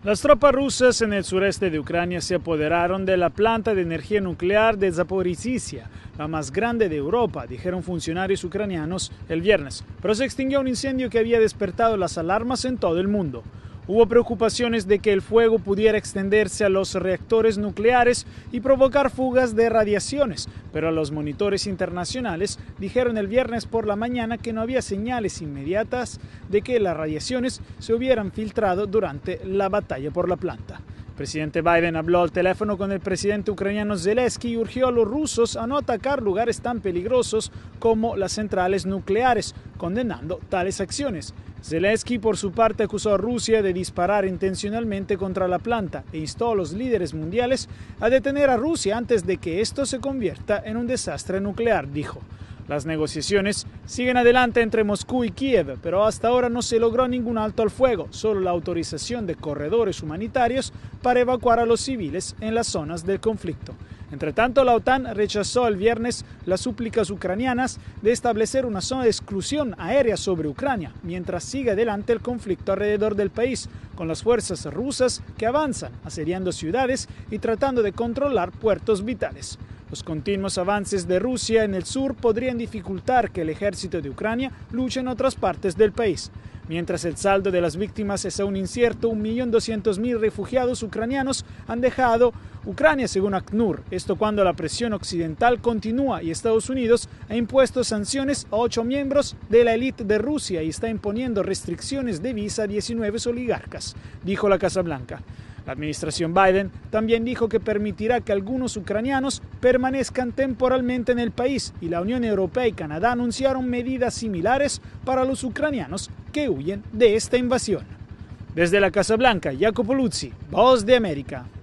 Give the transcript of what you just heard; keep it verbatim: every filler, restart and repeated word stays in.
Las tropas rusas en el sureste de Ucrania se apoderaron de la planta de energía nuclear de Zaporizhzhia, la más grande de Europa, dijeron funcionarios ucranianos el viernes, pero se extinguió un incendio que había despertado las alarmas en todo el mundo. Hubo preocupaciones de que el fuego pudiera extenderse a los reactores nucleares y provocar fugas de radiaciones, pero los monitores internacionales dijeron el viernes por la mañana que no había señales inmediatas de que las radiaciones se hubieran filtrado durante la batalla por la planta. El presidente Biden habló al teléfono con el presidente ucraniano Zelensky y urgió a los rusos a no atacar lugares tan peligrosos como las centrales nucleares, condenando tales acciones. Zelensky, por su parte, acusó a Rusia de disparar intencionalmente contra la planta e instó a los líderes mundiales a detener a Rusia antes de que esto se convierta en un desastre nuclear, dijo. Las negociaciones siguen adelante entre Moscú y Kiev, pero hasta ahora no se logró ningún alto al fuego, solo la autorización de corredores humanitarios para evacuar a los civiles en las zonas del conflicto. Entre tanto, la OTAN rechazó el viernes las súplicas ucranianas de establecer una zona de exclusión aérea sobre Ucrania, mientras sigue adelante el conflicto alrededor del país, con las fuerzas rusas que avanzan, asediando ciudades y tratando de controlar puertos vitales. Los continuos avances de Rusia en el sur podrían dificultar que el ejército de Ucrania luche en otras partes del país. Mientras el saldo de las víctimas es aún incierto, un millón doscientos mil refugiados ucranianos han dejado Ucrania, según ACNUR. Esto cuando la presión occidental continúa y Estados Unidos ha impuesto sanciones a ocho miembros de la élite de Rusia y está imponiendo restricciones de visa a diecinueve oligarcas, dijo la Casa Blanca. La administración Biden también dijo que permitirá que algunos ucranianos permanezcan temporalmente en el país y la Unión Europea y Canadá anunciaron medidas similares para los ucranianos que huyen de esta invasión. Desde la Casa Blanca, Jacopo Luzzi, Voz de América.